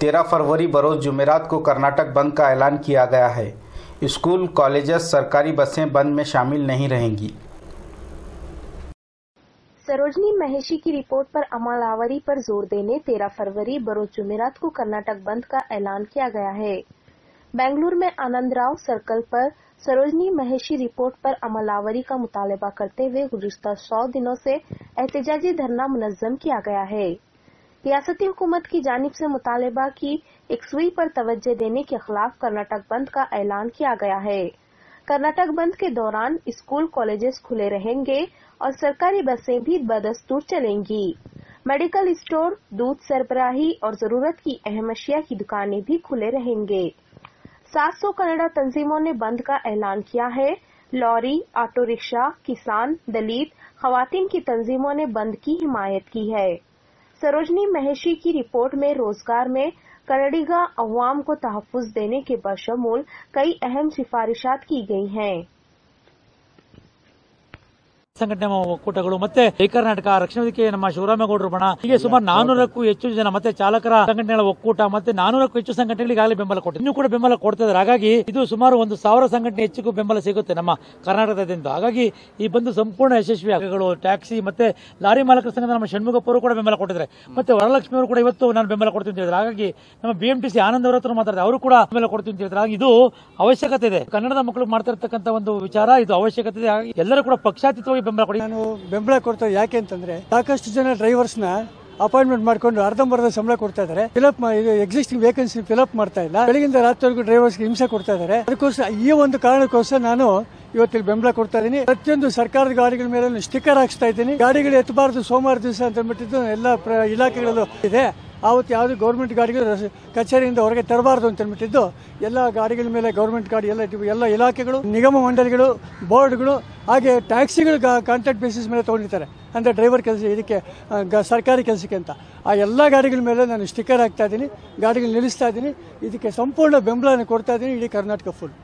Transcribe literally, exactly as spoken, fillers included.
तेरह फरवरी बरोज जुमेरात को कर्नाटक बंद का ऐलान किया गया है। स्कूल, कॉलेजेस, सरकारी बसें बंद में शामिल नहीं रहेंगी। सरोजनी महेशी की रिपोर्ट पर अमलावरी पर जोर देने तेरह फरवरी बरोज जुमेरात को कर्नाटक बंद का ऐलान किया गया है। बेंगलुरु में आनंदराव सर्कल पर सरोजनी महेशी रिपोर्ट पर अमलावरी का मुतालबा करते हुए गुज़िश्ता सौ दिनों से एहतजाजी धरना मुनज़्ज़म किया गया है। रियासती हुकूमत की जानिब से मुतालबा की एक सुई पर तवज्जो देने के खिलाफ कर्नाटक बंद का ऐलान किया गया है। कर्नाटक बंद के दौरान स्कूल, कॉलेजेस खुले रहेंगे और सरकारी बसें भी बदस्तूर चलेंगी। मेडिकल स्टोर, दूध सरबराही और जरूरत की अहम अशिया की दुकानें भी खुले रहेंगे। सात सौ कन्नड़ा तंजीमों ने बंद का ऐलान किया है। लॉरी, ऑटो रिक्शा, किसान, दलित, खवातीन की तंजीमों ने बंद की हिमायत की है। सरोजनी महेशी की रिपोर्ट में रोजगार में कन्नडिगा अवाम को तहफ़्फ़ुज़ देने के बशमूल कई अहम सिफारिशात की गई हैं। ಸಂಘಟನೆ ಒಕ್ಕೂಟಗಳು ಮತ್ತೆ ಜೈ ಕರ್ನಾಟಕ, ರಕ್ಷಣಾ ವೇದಿಕೆ, ನಮ್ಮ ಶಿವರಾಮೇಗೌಡರು ಬಣ, ಹೀಗೆ ಸುಮಾರು ನಾನೂರಕ್ಕೂ ಹೆಚ್ಚು ಜನ ಮತ್ತೆ ಚಾಲಕರ ಸಂಘಟನೆಗಳ ಒಕ್ಕೂಟ ಮತ್ತೆ ನಾನೂರಕ್ಕೂ ಹೆಚ್ಚು ಸಂಘಟನೆಗಳಿಗೆ ಈಗಾಗಲೇ ಬೆಂಬಲ ಕೊಟ್ಟಿದೆ, ಇನ್ನೂ ಕೂಡ ಬೆಂಬಲ ಕೊಡ್ತಾ ಇದ್ದಾರೆ. ಹಾಗಾಗಿ ಇದು ಸುಮಾರು ಒಂದು ಸಾವಿರ ಸಂಘಟನೆ ಹೆಚ್ಚು ಬೆಂಬಲ ಸಿಗುತ್ತೆ ನಮ್ಮ ಕರ್ನಾಟಕದಿಂದ. ಹಾಗಾಗಿ ಈ ಬಂದು ಸಂಪೂರ್ಣ ಯಶಸ್ವಿ ಆಗಗಳು. ಟ್ಯಾಕ್ಸಿ ಮತ್ತೆ ಲಾರಿ ಮಾಲಕರ ಸಂಘದ ನಮ್ಮ ಷಣ್ಮುಗಪ್ಪ ಅವರು ಕೂಡ ಬೆಂಬಲ ಕೊಟ್ಟಿದ್ದಾರೆ, ಮತ್ತೆ ವರಲಕ್ಷ್ಮಿ ಅವರು ಕೂಡ ಇವತ್ತು ನಾನು ಬೆಂಬಲ ಕೊಡ್ತೀನಿ ಅಂತ ಹೇಳಿದ್ರು. ಹಾಗಾಗಿ ನಮ್ಮ ಬಿಎಂಟಿಸಿ ಆನಂದ್ ಅವರ ಹತ್ರ ಮಾತಾಡಿದ್ರೆ ಅವರು ಕೂಡ ಬೆಂಬಲ ಕೊಡ್ತೀನಿ ಅಂತ ಹೇಳಿದ್ರು. ಹಾಗಾಗಿ ಇದು ಅವಶ್ಯಕತೆ ಇದೆ, ಕನ್ನಡದ ಮಕ್ಕಳು ಮಾಡ್ತಾ ಇರ್ತಕ್ಕಂಥ ಒಂದು ವಿಚಾರ, ಇದು ಅವಶ್ಯಕತೆ ಇದೆ. ಹಾಗಾಗಿ ಎಲ್ಲರೂ ಕೂಡ ಪಕ್ಷಾತೀತವಾಗಿ ಬೆಂಬಲ ಕೊಡಿ. ನಾನು ಬೆಂಬಲ ಕೊಡ್ತಾ ಯಾಕೆ ಅಂತಂದ್ರೆ ಸಾಕಷ್ಟು ಜನ ಡ್ರೈವರ್ಸ್ ನ ಅಪಾಯಿಂಟ್ಮೆಂಟ್ ಮಾಡ್ಕೊಂಡು ಅರ್ಧಂಬರ್ಧ ಸಂಬಳ ಕೊಡ್ತಾ ಇದ್ದಾರೆ. ಫಿಲಪ್ ಎಕ್ಸಿಸ್ಟಿಂಗ್ ವೇಕೆನ್ಸಿ ಫಿಲಪ್ ಮಾಡ್ತಾ ಇಲ್ಲ. ಬೆಳಗಿಂದ ರಾತ್ರಿವರೆಗೂ ಡ್ರೈವರ್ಸ್ಗೆ ಹಿಂಸೆ ಕೊಡ್ತಾ ಇದ್ದಾರೆ. ಅದಕ್ಕೋಸ್ಕರ ಈ ಒಂದು ಕಾರಣಕ್ಕೋಸ್ಕರ ನಾನು ಇವತ್ತಿಲ್ಲಿ ಬೆಂಬಲ ಕೊಡ್ತಾ ಇದ್ದೀನಿ. ಪ್ರತಿಯೊಂದು ಸರ್ಕಾರದ ಗಾಡಿಗಳ ಮೇಲೆ ಸ್ಟಿಕ್ಕರ್ ಹಾಕ್ಸ್ತಾ ಇದ್ದೀನಿ. ಗಾಡಿಗಳು ಎತ್ತಬಾರದು ಸೋಮವಾರ ದಿವಸ ಅಂತ ಅಂದ್ಬಿಟ್ಟಿದ್ದು ಎಲ್ಲ ಇಲಾಖೆಗಳಲ್ಲೂ ಇದೆ. ಆವತ್ತು ಯಾವುದು ಗೌರ್ಮೆಂಟ್ ಗಾಡಿಗಳು ಕಚೇರಿಯಿಂದ ಹೊರಗೆ ತರಬಾರದು ಅಂತ ಅಂದ್ಬಿಟ್ಟಿದ್ದು ಎಲ್ಲ ಗಾಡಿಗಳ ಮೇಲೆ ಗೌರ್ಮೆಂಟ್ ಗಾಡಿ ಎಲ್ಲ ಎಲ್ಲ ಇಲಾಖೆಗಳು, ನಿಗಮ ಮಂಡಳಿಗಳು, ಬೋರ್ಡ್ಗಳು, ಹಾಗೆ ಟ್ಯಾಕ್ಸಿಗಳು ಕಾಂಟ್ರಾಕ್ಟ್ ಬೇಸಿಸ್ ಮೇಲೆ ತಗೊಂಡಿರ್ತಾರೆ ಅಂದ್ರೆ ಡ್ರೈವರ್ ಕೆಲಸ ಇದಕ್ಕೆ ಸರ್ಕಾರಿ ಕೆಲಸಕ್ಕೆ ಅಂತ. ಆ ಎಲ್ಲ ಗಾಡಿಗಳ ಮೇಲೆ ನಾನು ಸ್ಟಿಕ್ಕರ್ ಹಾಕ್ತಾ ಇದ್ದೀನಿ, ಗಾಡಿಗಳು ನಿಲ್ಲಿಸ್ತಾ ಇದ್ದೀನಿ. ಇದಕ್ಕೆ ಸಂಪೂರ್ಣ ಬೆಂಬಲ ಕೊಡ್ತಾ ಇದ್ದೀನಿ ಇಡೀ ಕರ್ನಾಟಕ ಫುಲ್.